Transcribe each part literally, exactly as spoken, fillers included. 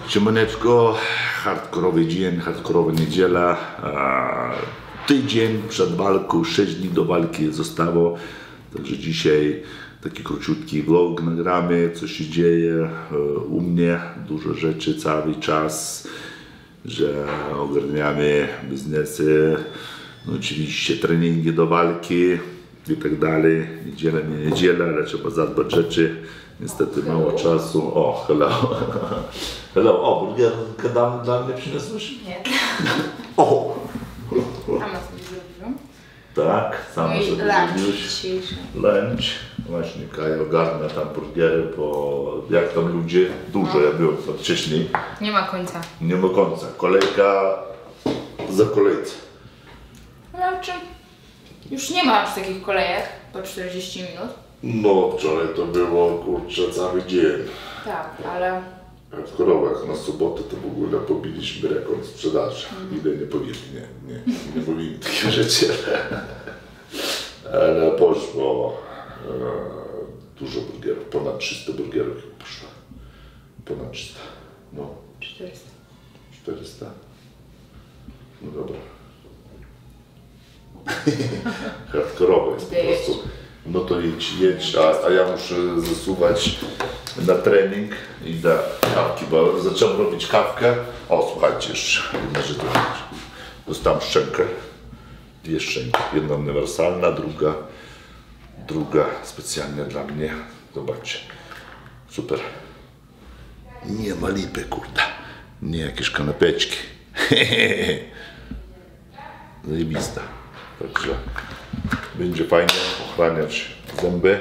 Siemaneczko, hardkorowy dzień, hardkorowa niedziela. Tydzień przed walką, sześć dni do walki zostało. Także dzisiaj taki króciutki vlog nagramy, co się dzieje u mnie. Dużo rzeczy cały czas, że ogarniamy biznesy, no oczywiście treningi do walki i tak dalej. Niedziela nie niedziela, ale trzeba zadbać rzeczy. Niestety mało czasu. O, hello. Hello. O, burgerkę dam dla mnie przyniosłeś? Nie. O! Sama sobie zrobiłam. Tak, sama Mój sobie lunch zrobiłeś. dzisiejszy. Lunch. Właśnie Kaja ogarnia tam burgery, bo jak tam ludzie, dużo, ja byłem tam wcześniej. Nie ma końca. Nie ma końca. Kolejka za kolejce. Znaczy, już nie ma aż takich kolejek po czterdzieści minut. No, wczoraj to było, kurczę, cały dzień. Tak, ale... W Korowach na sobotę to w ogóle pobiliśmy rekord sprzedaży. Mm. Ile nie powiedzieli, nie, nie, nie mówili takich rzeczy. Ale poszło e, dużo burgerów, ponad trzysta burgerów poszło. Ponad trzysta. No. czterysta. czterysta? No dobra. Hardkorowo jest po prostu. No to jedź, jedź, a, a ja muszę zasuwać na trening i da kawki, bo zacząłem robić kawkę. O, słuchajcie, jeszcze jedna rzecz. Dostałem szczękę, dwie szczęki. Jedna uniwersalna, druga, druga specjalnie dla mnie. Zobaczcie, super. Nie ma lipy, kurde. Nie jakieś kanapeczki. Zajebista. Także będzie fajnie ochraniać zęby.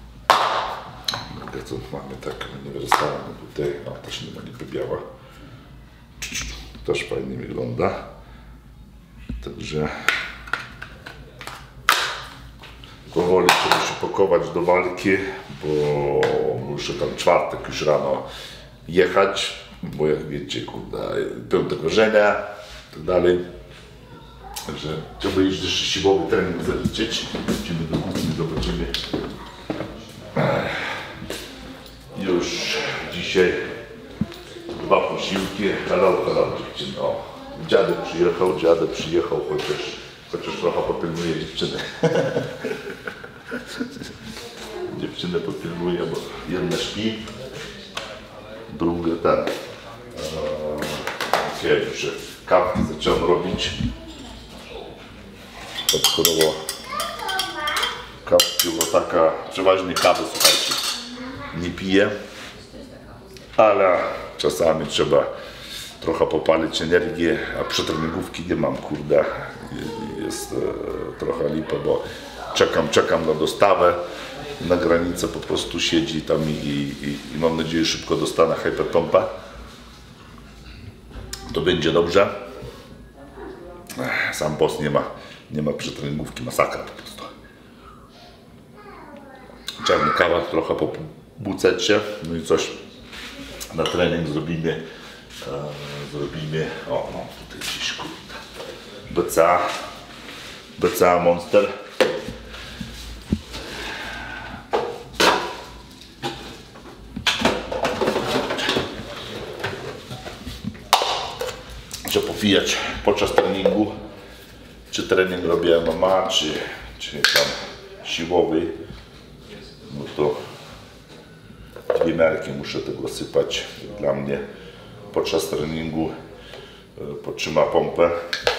Co mamy tak uniwersalne tutaj, no też nie ma lipy biała. Też fajnie wygląda. Także powoli trzeba się pakować do walki, bo muszę tam czwartek już rano jechać, bo jak wiecie, kurde, pełne korzenia i tak dalej. Także trzeba jeszcze siłowy trening zaliczyć. Idziemy do kuchni, zobaczymy. Już dzisiaj dwa posiłki. Hello, hello dziewczyny. O, dziadek przyjechał, dziadek przyjechał, chociaż, chociaż trochę popilnuje dziewczyny. Dziewczynę popilnuje, bo jedna śpi, druga ten. Okej, już kawki zacząłem robić. Podkorowo kawki była taka, przeważnie kawy, słuchajcie, nie piję, ale czasami trzeba trochę popalić energię, a przetreningówki nie mam, kurde, jest e, trochę lipa, bo czekam, czekam na dostawę, na granicę po prostu siedzi tam i, i, i mam nadzieję, że szybko dostanę hyperpompę. To będzie dobrze. Sam boss nie ma, nie ma przetreningówki, masakra po prostu. Czarna kawa, trochę po bucecie, no i coś na trening zrobimy. E, zrobimy, o no tutaj gdzieś kurde, B C A, B C A Monster. Trzeba popijać podczas treningu, czy trening robię M M A, czy, czy tam siłowy. No to dwie miarki muszę tego sypać. Dla mnie podczas treningu podtrzyma pompę.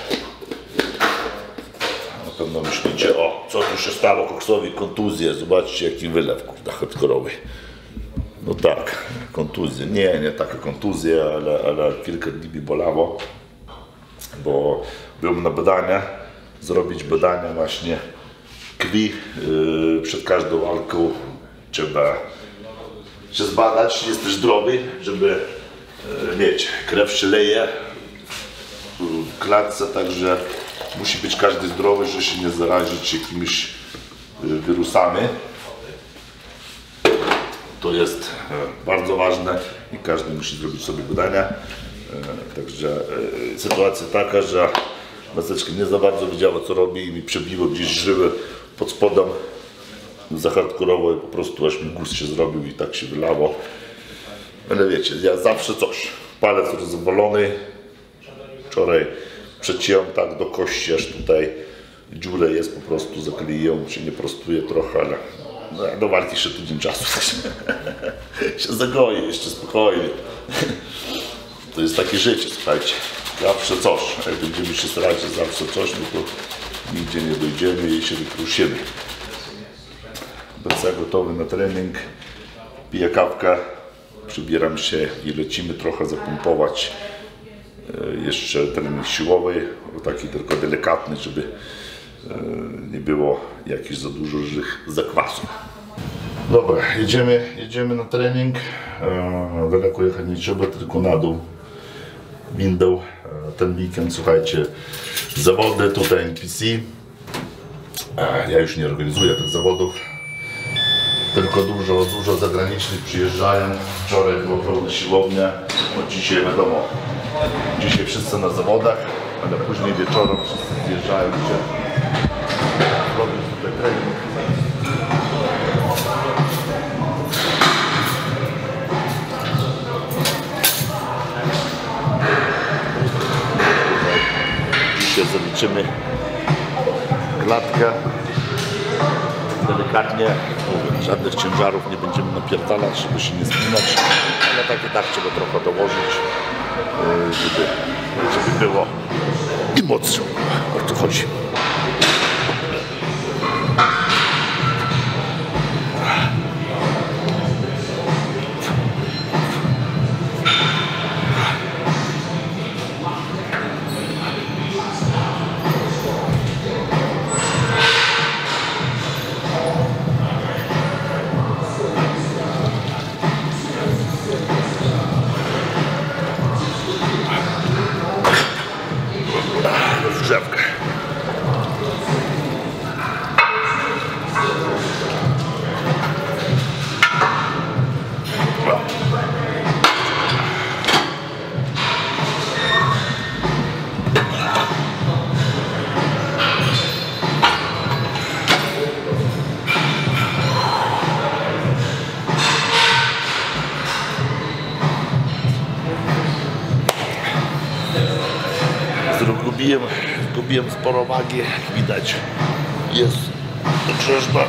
Na pewno myślicie, o co tu się stało koksowi, kontuzję, zobaczcie jaki wylew, kurde, hardkorowy. No tak, kontuzja, nie, nie taka kontuzja, ale, ale kilka dni mi bolało, bo byłem na badania, zrobić badania właśnie krwi yy, przed każdą walką. Trzeba się zbadać, czy jesteś zdrowy, żeby yy, wiecie, krew się leje w klatce, także musi być każdy zdrowy, żeby się nie zarazić jakimiś yy, wirusami. To jest yy, bardzo ważne i każdy musi zrobić sobie badania. Yy, także yy, sytuacja taka, że maseczka nie za bardzo wiedziała co robi i mi przebiło gdzieś żyły pod spodem. Za hardkorowo po prostu aż mi guz się zrobił i tak się wylało. Ale wiecie, ja zawsze coś. palec rozwalony. Wczoraj przeciąłem tak do kości, aż tutaj dziurę jest, po prostu zakleiłem, się nie prostuje trochę, ale no, do walki jeszcze tydzień czasu. się zagoję jeszcze spokojnie. To jest takie życie, słuchajcie. Zawsze coś. Jak będziemy się starać, że zawsze coś, no to nigdzie nie dojdziemy i się wykruszymy. Będę gotowy na trening. Piję kawkę, przybieram się i lecimy trochę zapompować. Jeszcze trening siłowy, taki tylko delikatny, żeby nie było jakichś za dużych zakwasów. Dobra, jedziemy, jedziemy na trening. Daleko jechać nie trzeba, tylko na dół. Windą. Ten weekend, słuchajcie, zawody tutaj N P C. Ja już nie organizuję tych zawodów. Tylko dużo, dużo zagranicznych przyjeżdżają. Wczoraj było pełna siłownia. No dzisiaj wiadomo, dzisiaj wszyscy na zawodach, ale później wieczorem wszyscy zjeżdżają się robić tutaj trening. Dzisiaj zaliczymy klatkę. Delikatnie, mówię, żadnych ciężarów nie będziemy napierdalać, żeby się nie spinać, ale tak i tak trzeba trochę dołożyć, żeby, żeby było i mocno. O to chodzi. Drzewkę. Zgubiłem, zgubiłem sporo wagi, jak widać jest drzeżba,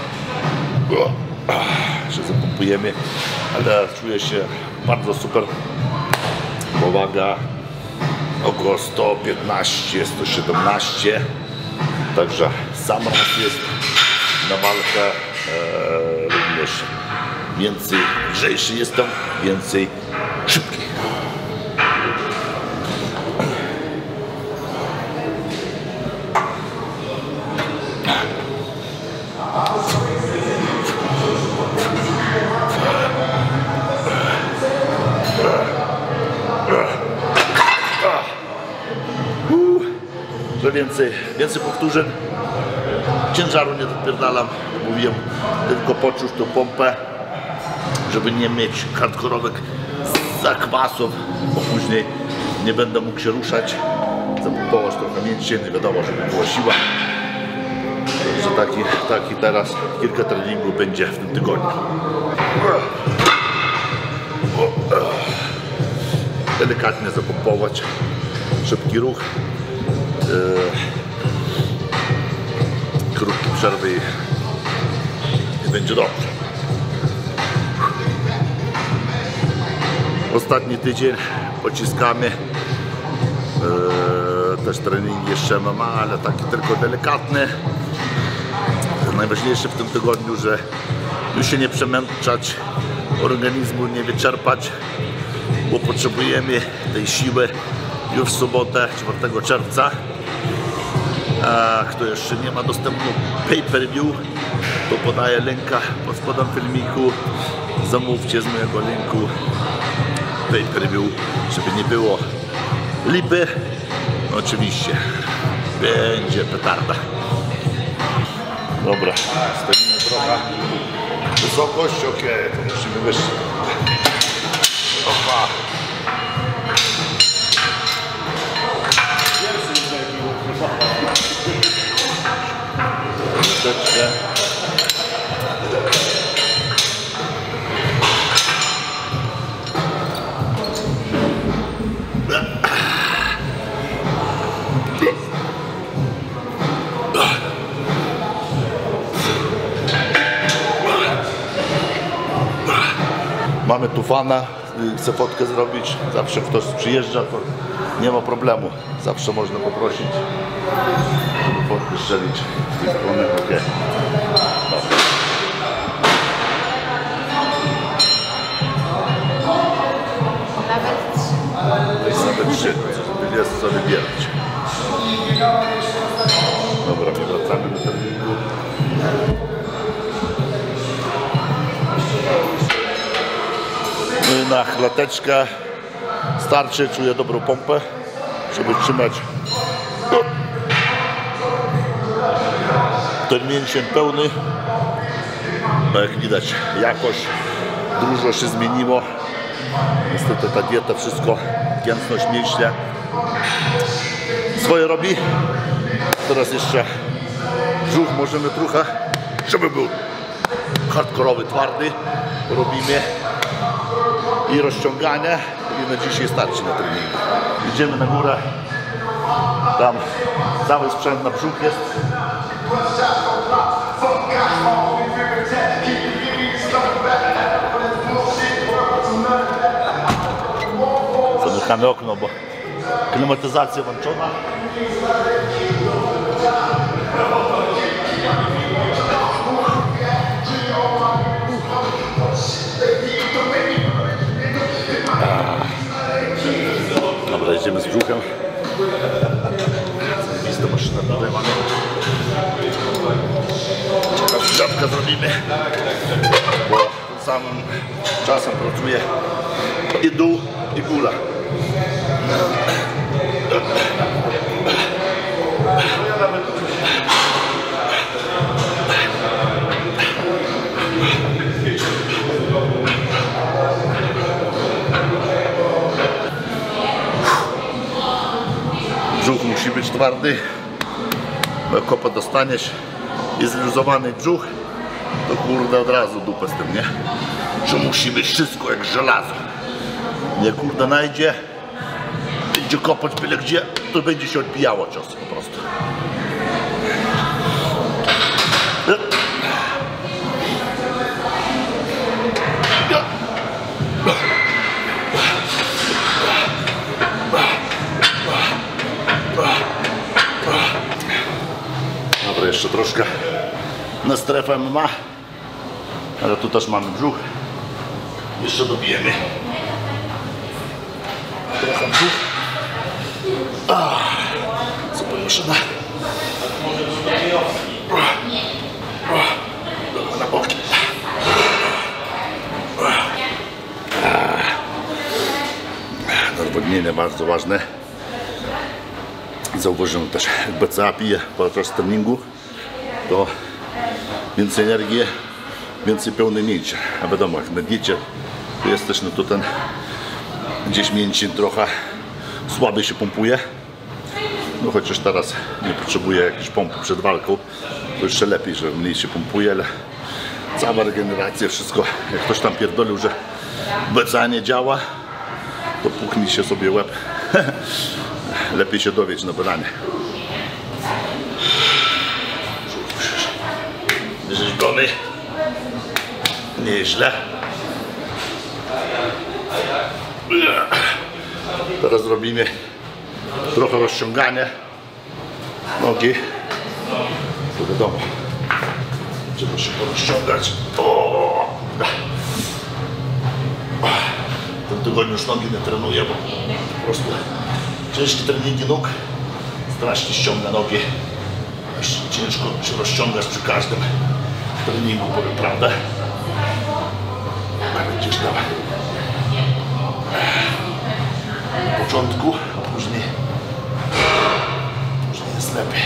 że zapompujemy, ale czuję się bardzo super, bo waga około sto piętnaście sto siedemnaście, także sam raz jest na walkę, e, również więcej lżejszy jestem, więcej szybki. Że więcej, więcej powtórzeń, ciężaru nie dopierdalam, mówiłem, tylko poczuć tą pompę, żeby nie mieć hardkorowych zakwasów, bo później nie będę mógł się ruszać, zapompować trochę mięśnie, nie wiadomo, żeby była siła. Także taki, taki teraz kilka treningów będzie w tym tygodniu. Delikatnie zapompować, szybki ruch. Krótkie przerwy i będzie dobrze. Ostatni tydzień pociskamy. Eee, też trening jeszcze M M A, ale taki tylko delikatny. Najważniejsze w tym tygodniu, że już się nie przemęczać, organizmu nie wyczerpać, bo potrzebujemy tej siły już w sobotę, czwartego czerwca. A kto jeszcze nie ma dostępu pay-per-view, to podaję linka pod spodem filmiku. Zamówcie z mojego linku pay-per-view, żeby nie było lipy. Oczywiście będzie petarda. Dobra, stawimy trochę wysokość, ok, to musimy wyżej. Opa. Troszeczkę. tu fana, chce fotkę zrobić, zawsze ktoś przyjeżdża, to nie ma problemu. Zawsze można poprosić, żeby fotkę strzelić z tej strony. Okay. Nawet trzy, żeby jest co wybierać. Dobra, wracamy do treningu. Na chlateczkę starczy, czuję dobrą pompę, żeby trzymać ten mięsień pełny. No jak widać, jakość dużo się zmieniło. Niestety ta dieta, wszystko, gęstość mięśnia swoje robi. Teraz jeszcze brzuch możemy trochę, żeby był hardkorowy, twardy, robimy i rozciągania i na dzisiaj starczy na treningu. Idziemy na górę, tam cały sprzęt na brzuch jest. Zamykamy okno, bo klimatyzacja włączona. Dobra, jedziemy z brzuchem. Zajebista maszyna tutaj mamy. Ciekawe żabkę zrobimy, bo tym samym czasem pracuje i dół, i góra. Brzuch musi być twardy, bo jak kopa dostaniesz i zluzowany brzuch, to kurde od razu dupę z tym, nie? Że musi być wszystko jak żelazo. Nie kurde najdzie, będzie kopać byle gdzie, to będzie się odbijało cios po prostu. Dobra, jeszcze troszkę na strefę M M A, ale tu też mamy brzuch. Jeszcze dobijemy. Trochę brzuch. Ah, super maszyna. Na boki. Nawodnienie bardzo ważne. Zauważyłem też, jak B C A pije podczas treningu, to więcej energii, więcej pełnej mięśni. A wiadomo, jak na diecie jest też, no to ten gdzieś mięsień trochę słabiej się pompuje. No chociaż teraz nie potrzebuję jakiejś pompy przed walką, to jeszcze lepiej, że mniej się pompuje, ale cała regeneracja, wszystko, jak ktoś tam pierdolił, że B C A nie działa, to puchnij się sobie łeb. Lepiej się dowiedzieć na badanie. Rzeźbiony. Nieźle. Teraz robimy trochę rozciąganie nogi. To wiadomo, trzeba się porozciągać. O! W tym tygodniu już nogi nie trenuję, bo po prostu ciężkie treningi nóg, strasznie ściąga nogi. Ciężko się rozciągać przy każdym treningu, powiem prawdę. Ale gdzieś tam na początku, a później, później jest lepiej.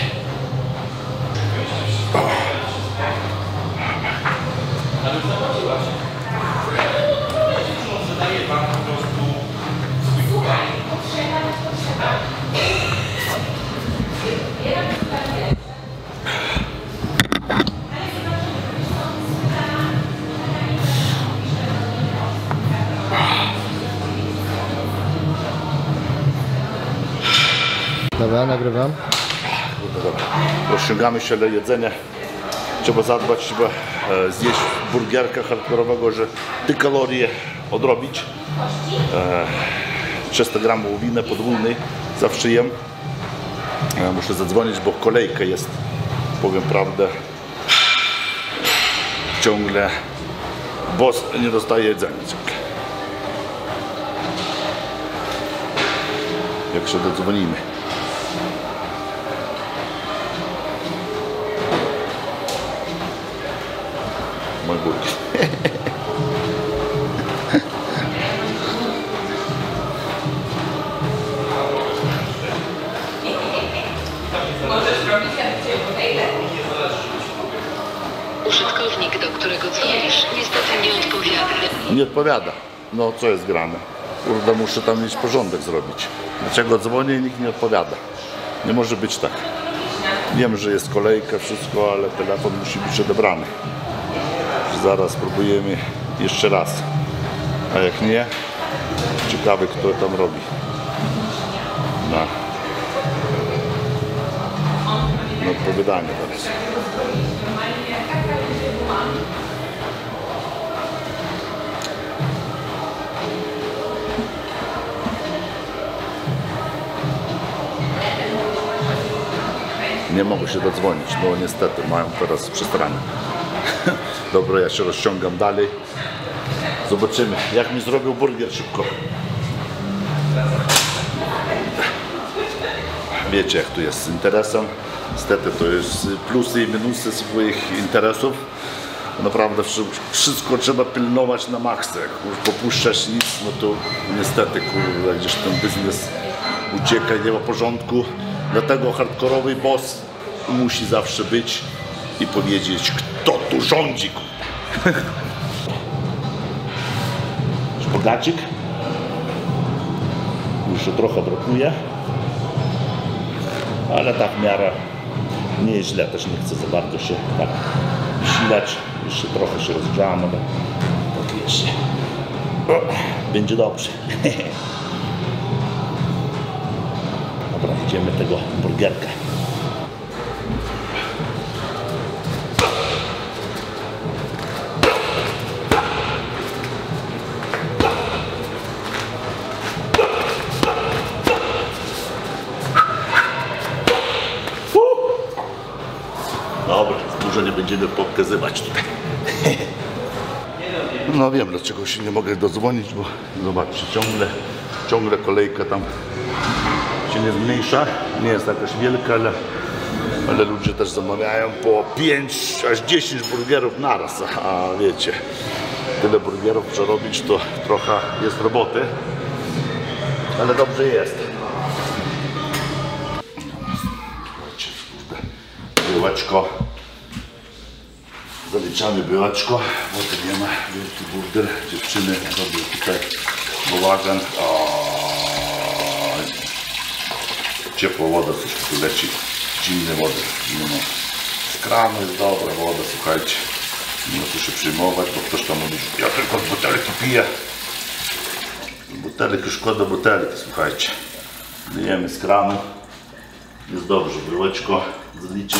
Dobra, nagrywam. Dobra. Rozciągamy się, ale jedzenie trzeba zadbać, trzeba zjeść burgerka hardkorowego, że te kalorie odrobić. E, trzysta gramów wołowiny podwójnej zawsze jem. E, muszę zadzwonić, bo kolejka jest, powiem prawdę, ciągle, boss nie dostaje jedzenia ciągle. Jak się dodzwonimy. Mój burki. Możesz robić Użytkownik, do którego dzwonisz, niestety nie odpowiada. Nie odpowiada. No co jest grane? Kurde, muszę tam mieć porządek zrobić. Dlaczego dzwonię i nikt nie odpowiada? Nie może być tak. Wiem, że jest kolejka, wszystko, ale telefon musi być odebrany. Zaraz spróbujemy jeszcze raz. A jak nie, ciekawy kto tam robi. No. No odpowiadanie teraz. Nie mogę się dodzwonić, no niestety, mają teraz przestranę. Dobra, ja się rozciągam dalej. Zobaczymy, jak mi zrobił burger szybko. Wiecie, jak tu jest z interesem. Niestety to jest plusy i minusy swoich interesów. Naprawdę wszystko trzeba pilnować na maksa. Jak popuszczasz nic, no to niestety, kurde, gdzieś ten biznes ucieka i nie ma porządku. Dlatego hardkorowy boss musi zawsze być i powiedzieć, kto tu rządzi. Szpagacik. Jeszcze trochę brakuje. Ale tak w miarę nie jest źle. Też nie chcę za bardzo się tak silać. Jeszcze trochę się rozgrzałem, ale tak jeszcze. O, będzie dobrze. Dobra, idziemy tego burgerka. Dobra, dużo nie będziemy pokazywać tutaj. No wiem, dlaczego się nie mogę dodzwonić, bo zobaczcie, ciągle, ciągle kolejka tam się nie zmniejsza. Nie jest jakaś wielka, ale, ale ludzie też zamawiają po pięć aż dziesięć burgerów naraz. A wiecie, tyle burgerów przerobić to trochę jest roboty, ale dobrze jest. Byłeczko. Zaliczamy byłeczko, bo tu nie ma wielki burger. Dziewczyny robią tutaj bałagan. Ciepła woda, coś tu leci. Zimne wody. No. Z kranu jest dobra woda, słuchajcie. Nie ma tu się przyjmować, bo ktoś tam mówi, ja tylko z butelki piję. Z butelki, szkoda butelki, słuchajcie. Lijemy z kranu. Jest dobrze, byłeczko zaliczyć.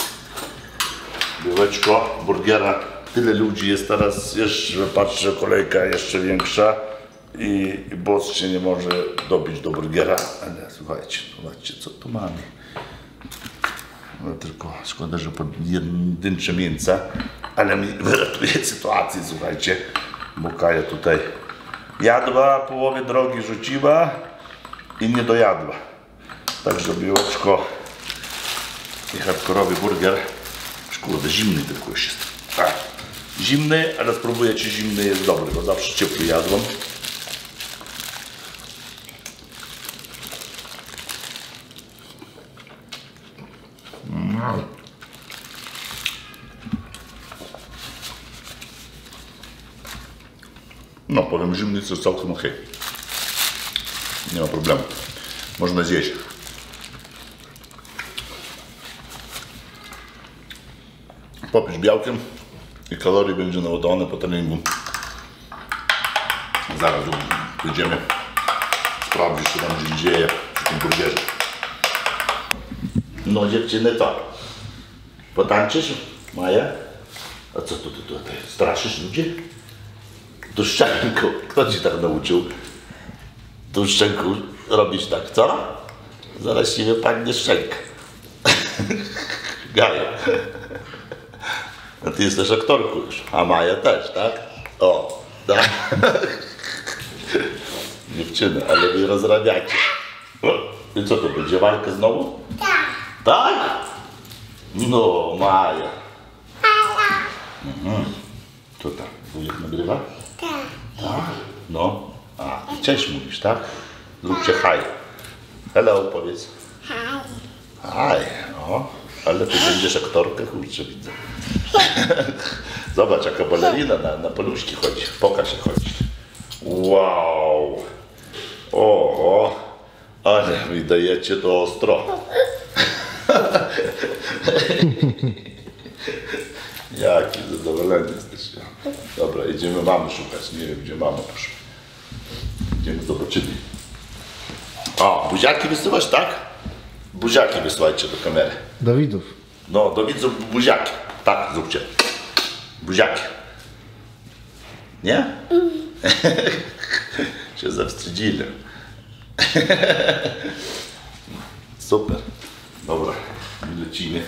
Byłeczko, burgera. Tyle ludzi jest teraz, jeszcze patrzę, kolejka jeszcze większa i, i boss się nie może dobić do burgera. Ale słuchajcie, zobaczcie co tu mamy. No, tylko szkoda, że pojedyncze mięsa, ale mi wyratuje sytuację, słuchajcie, bo Kaja tutaj jadła, połowę drogi rzuciła i nie dojadła. Także białeczko i hardkorowy burger. Kurde, zimny tylko już jest. Tak. Zimny, ale spróbuję, czy zimny jest dobry, bo zawsze ciepły jadłem. Mm. No, powiem, zimny jest całkiem ok. Nie ma problemu. Można zjeść. Popić białkiem i kalorii będzie naładowane po treningu. Zaraz pójdziemy sprawdzić, co tam się dzieje przy tym burgerze. No dziewczyny, to potańczysz, Maja? A co tu, tu, tutaj? Straszysz ludzi? Tu szczęku. Kto ci tak nauczył? Tu szczęku robić tak, co? Zaraz ci wypadnie szczęka. Gaja. A ty jesteś aktorką już. A Maja też, tak? O, tak. Dziewczyny, ale wy rozrabiacie. O, i co to będzie? Walka znowu? Tak. Tak? No, Maja. Mhm. Co tam? Wujek nagrywa? Tak. Tak? No. A, cześć mówisz, tak? Zróbcie hi. Hello, powiedz. Hi. Hi. O, ale ty będziesz aktorkę, kurczę, widzę. Zobacz, jaka balerina na, na paluszki chodzi. Pokaż się chodzi. Wow. Oho. Ale mi dajecie to ostro. Jaki zadowolony jesteś. Dobra, idziemy mamy szukać. Nie wiem, gdzie mama poszła. Idziemy, zobaczymy. O, buziaki wysyłasz, tak? Buziaki wysyłajcie do kamery. Do widzów. No, do widzów buziaki. Tak, zróbcie. Buziaki. Nie? Się zawstydzili. Super. Dobra, lecimy.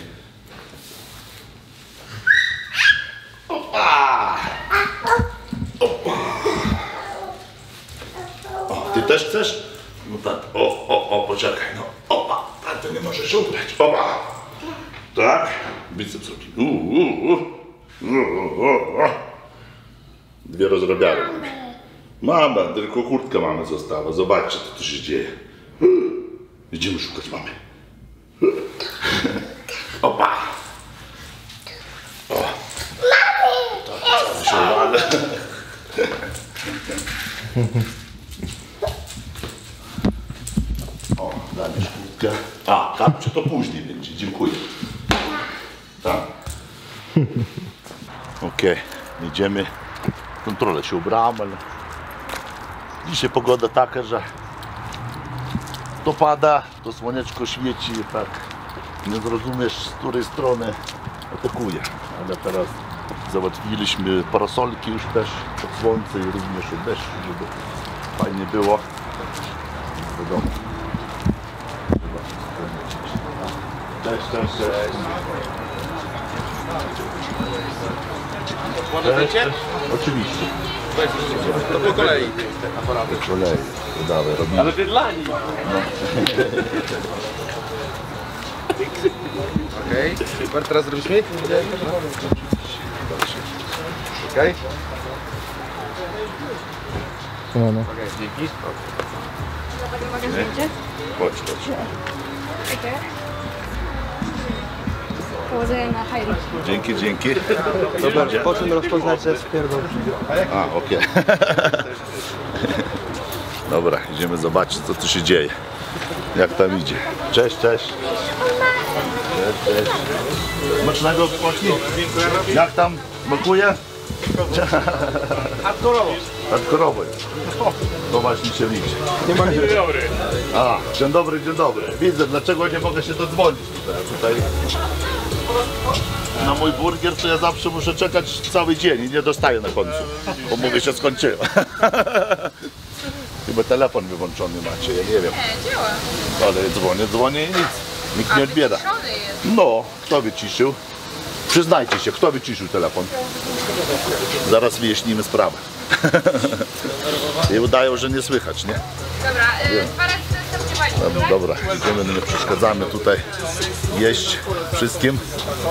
Opa! Opa! O, ty też chcesz? No tak, o, o, o, poczekaj, no. Opa, tak, to nie możesz ubrać. Opa! Tak? Biceps robi. Dwie rozrabiary mamy. Mama, tylko kurtka mamy została. Zobaczcie, co tu się dzieje. Idziemy szukać mamy. Opa! O! Tak, cały się wale. O, dajesz kurtkę. A, kapcie to później będzie. Dziękuję. Tak. Okej, okay. Idziemy. Kontrolę się ubrałem, ale dzisiaj pogoda taka, że to pada, to słoneczko świeci, tak nie zrozumiesz, z której strony atakuje. Ale teraz załatwiliśmy parasolki już też od słońca i również od deszczu, żeby fajnie było. Wiadomo. Cześć, cześć, cześć. Możecie? Oczywiście. To po kolei. Po kolei. To dawaj, robimy. Ale ty dla nich. Okej, super, teraz zrobisz mi? Okej. No, no. Okej, dzięki. Mogę zdjęcie? Chodź, chodź. Położenie na hajru. Dzięki, dzięki. Dobra, po czym rozpoznać, że spierdol? A, okej. Okay. Dobra, idziemy zobaczyć, co tu się dzieje. Jak tam idzie. Cześć, cześć. Cześć, cześć. Smacznego poszli. Jak tam? Smakuje? Hardkorowo. Hardkorowo. To właśnie się liczy. Dzień dobry. A, dzień dobry, dzień dobry. Widzę, dlaczego nie mogę się dodzwonić tutaj. tutaj. Na mój burger to ja zawsze muszę czekać cały dzień i nie dostaję na końcu, bo mówię, się skończyło. Chyba telefon wyłączony macie, ja nie wiem. Nie, działa. Ale dzwonię, dzwonię i nic. Nikt nie odbiera. Wyciszony jest. No, kto wyciszył? Przyznajcie się, kto wyciszył telefon? Zaraz wyjaśnimy sprawę. I udają, że nie słychać, nie? Dobra, y, dwa razy następnie Dobra, dobra, idziemy, no nie przeszkadzamy tutaj jeść wszystkim.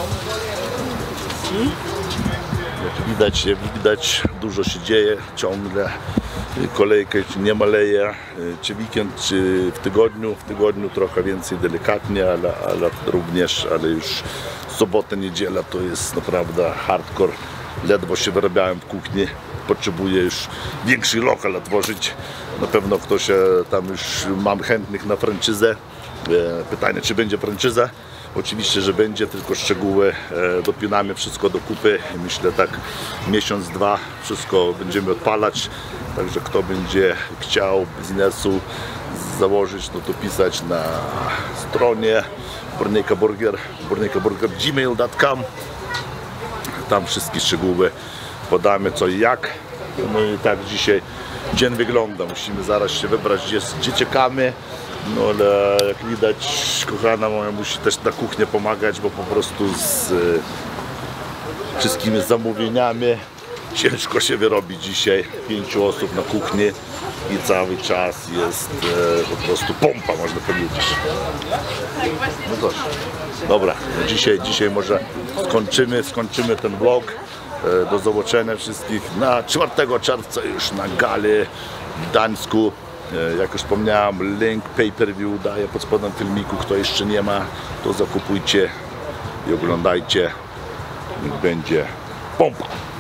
Jak widać, jak widać, dużo się dzieje ciągle. Kolejka nie maleje, czy weekend, czy w tygodniu. W tygodniu trochę więcej delikatnie, ale, ale również, ale już sobota, niedziela to jest naprawdę hardcore. Ledwo się wyrabiałem w kuchni. Potrzebuję już większy lokal otworzyć. Na pewno ktoś tam już mam chętnych na franczyzę. Pytanie, czy będzie franczyza? Oczywiście, że będzie, tylko szczegóły dopinamy wszystko do kupy. Myślę tak miesiąc, dwa wszystko będziemy odpalać. Także kto będzie chciał biznesu założyć, no to pisać na stronie Burnyka Burger, burnyka burger kropka gmail kropka com. Tam wszystkie szczegóły podamy, co i jak. No i tak dzisiaj dzień wygląda. Musimy zaraz się wybrać, gdzie z dzieciakami. No ale jak widać, kochana moja musi też na kuchnię pomagać, bo po prostu z y, wszystkimi zamówieniami ciężko się wyrobi dzisiaj. Pięciu osób na kuchni i cały czas jest y, po prostu pompa, można powiedzieć. No dobrze. Dobra, no dzisiaj, dzisiaj może skończymy, skończymy ten vlog. Y, do zobaczenia wszystkich na czwartego czerwca już na gali w Gdańsku. Jak już wspomniałem, link pay-per-view daję pod spodem filmiku. Kto jeszcze nie ma, to zakupujcie i oglądajcie. Będzie pompa.